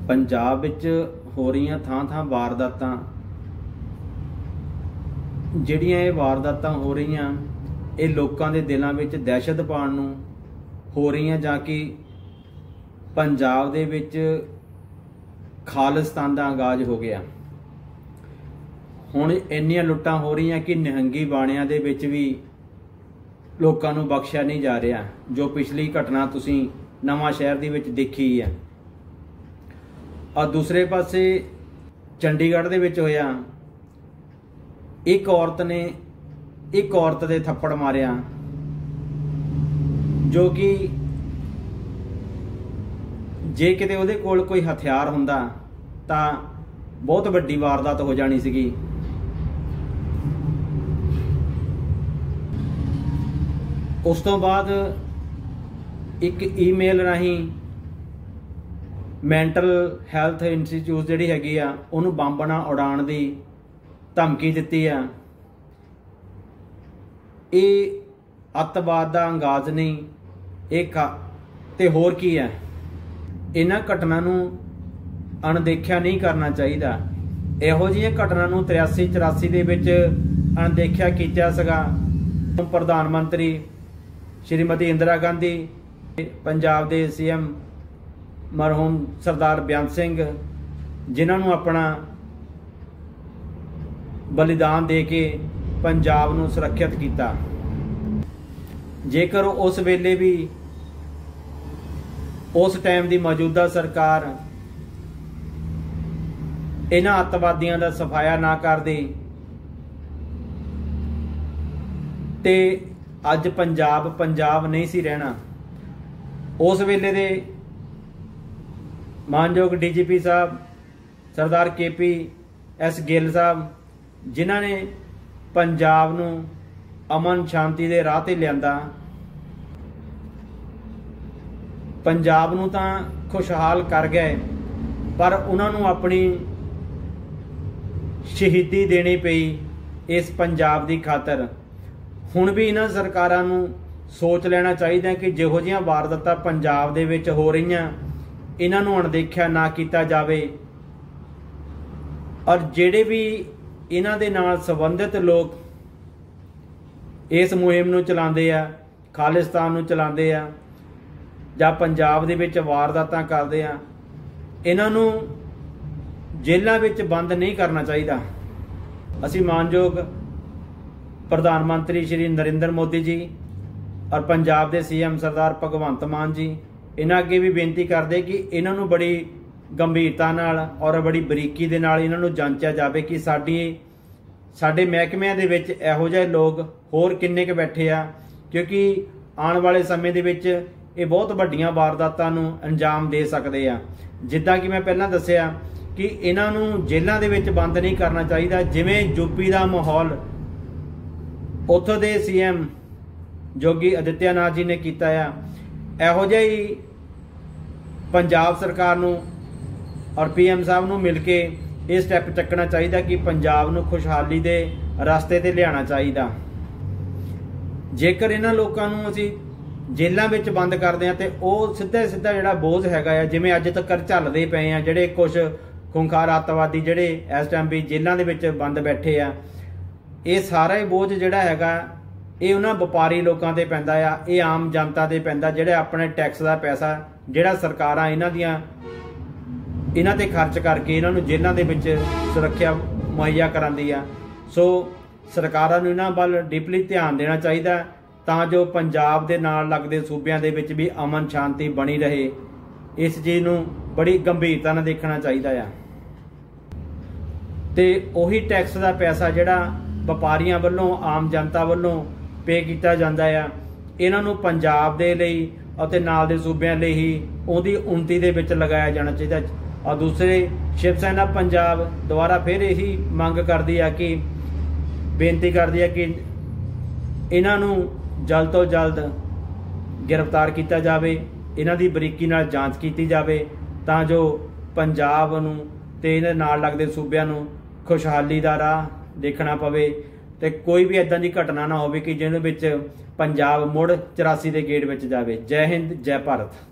पंजाब विच हो रही थां थां वारदातां, जिहड़ियां ये वारदातां हो रही ये लोकां दे दिलां विच दहशत पाउण नूं हो रही, जां कि पंजाब दे विच खालिस्तान दा आगाज हो गया। हुण इन्नियां लुट्टां हो रही कि निहंगी बाणियां दे विच भी लोकां नूं बख्शिया नहीं जा रहा, जो पिछली घटना तुसीं नवां शहर दे विच देखी है। और दूसरे पासे चंडीगढ़ दे विच होया, एक औरत ने एक औरत दे थप्पड़ मारिया, जो कि जे किते उहदे कोल कोई हथियार हुंदा तां बहुत वड्डी वारदात हो जानी सीगी। उस तो बाद एक ईमेल राहीं मैंटल हैल्थ इंस्टीट्यूट जिहड़ी हैगी आ उहनूं बंब ना उड़ाउण दी धमकी दित्ती आ। ये अतवाद दा अंगाज नहीं, एक ते होर की है। इन्हां घटना नूं अणदेखिया नहीं करना चाहिदा। इहो जिहियां घटना नूं 83-84 दे विच अणदेखिया कीता सीगा। प्रधानमंत्री श्रीमती इंदिरा गांधी, पंजाब दे CM मरहूम सरदार बेअंत सिंह, जिन्हां नूं अपना बलिदान दे के पंजाब नूं सुरक्षित किया। जेकर उस वेले भी उस टाइम की मौजूदा सरकार इन्हां अतवादियों का सफाया ना करदी ते अज पंजाब पंजाब नहीं सी रहना। उस वेले दे मानयोग DGP साहब सरदार KPS गिल साहब, जिन्हां ने पंजाब नूं अमन शांति दे राह ते लिआंदा, पंजाब नूं तां खुशहाल कर गए, पर उन्हां नूं अपनी शहीदी देनी पई इस पंजाब दी खातर। हुण भी इन्हां सरकारां नूं सोच लेना चाहिए कि जिहो जिहियां वारदातां पंजाब दे विच हो रहीआं, इन्हां नूं अणदेखिया ना कीता जावे। और जिहड़े भी इन्हां दे नाल संबंधित लोग इस मुहिम नूं चलाउंदे आ, खालिस्तान नूं चलाउंदे आ, जां पंजाब दे विच वारदातां करदे आ, इन्हां नूं जेलां विच बंद नहीं करना चाहिए। असीं मानयोग प्रधानमंत्री श्री नरेंद्र मोदी जी और पंजाब के CM सरदार भगवंत मान जी, इन्हां अगे भी बेनती करते कि इन्हां नूं बड़ी गंभीरता नाल और बड़ी बरीकी दे नाल इन्हां नूं जांचिया जावे कि साडे महकमिਆਂ दे विच इहो जिहे लोग होर किन्ने क बैठे आ, क्योंकि आने वाले समय दे विच ये बहुत वड्डियां वारदातां नूं अंजाम दे सकदे आ। जिद्दां कि मैं पहलां दस्सिया कि इन्हां नूं जेलां दे विच बंद नहीं करना चाहिए। जिवें यूपी का माहौल उत्थों दे CM योगी आदित्यनाथ जी ने किया है, इहो जिहा ही पंजाब सरकार नूं और PM साहब नूं मिल के ये स्टैप चकना चाहिए कि पंजाब नूं खुशहाली दे रास्ते ते लियाना चाहिए। जेकर इन्हां लोकां नूं असीं जेलां विच बंद करदे हां ते ओह सीधा जिहड़ा बोझ हैगा आ, जिवें अज तक चलदे पए आ, जिहड़े कुछ खुंखार अतवादी जिहड़े इस टाइम भी जेलां दे विच बंद बैठे आ, ये सारा ही बोझ जिहड़ा हैगा ये उन्हां वपारी लोकां ते पैंदा आ, ये आम जनता ते पैंदा, जिहड़े अपने टैक्स का पैसा जिहड़ा सरकारां इन्हां ते खर्च करके इन्हां नूं जेलां दे विच सुरक्षा मुहैया करांदी आ। सो सरकारां नूं इन्हां वल डीपली ध्यान देना चाहिए, तां जो पंजाब दे नाल लगदे सूबिਆਂ दे विच भी अमन शांति बनी रहे। इस चीज़ नूं बड़ी गंभीरता नाल देखना चाहिए आ। ते उही टैक्स का पैसा जिहड़ा वपारियां वल्लों आम जनता वल्लों पे किया जाता है, इन्हां नूं पंजाब दे लई अते नाल दे सूबिਆਂ ਲਈ ही उहदी उन्नति दे विच लगाया जाना चाहिए। और दूसरे शिव सेना पंजाब दोबारा फिर यही मंग करती है कि बेनती करती है कि इन्हां नूं जल्द तो जल्द गिरफ्तार किया जाए, इन्हां दी बरीकी नाल जांच की जाए, तां जो पंजाब नूं ते इहदे नाल लगदे सूबिਆਂ नूं खुशहाली दा राह देखना पवे ते कोई भी इदां दी घटना ना होवे कि जिहदे विच पंजाब मुड़ 84 के गेड़ विच जावे। जय हिंद, जय भारत।